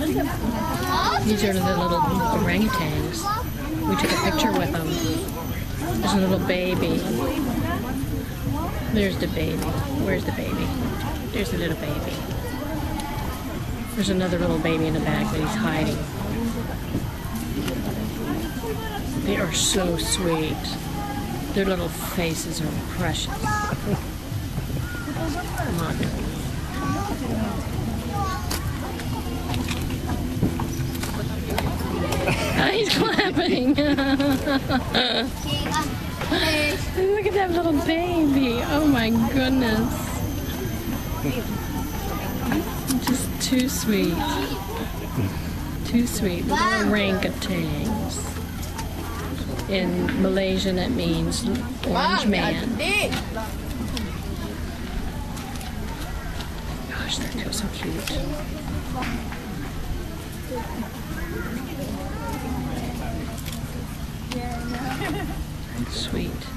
These are the little orangutans. We took a picture with them. There's a little baby. There's the baby. Where's the baby? There's the little baby. There's another little baby in the back that he's hiding. They are so sweet. Their little faces are precious. Come on. He's clapping. Look at that little baby. Oh my goodness. Just too sweet. Too sweet. Little orangutans. In Malaysian, that means orange man. Gosh, they're so cute. Sweet.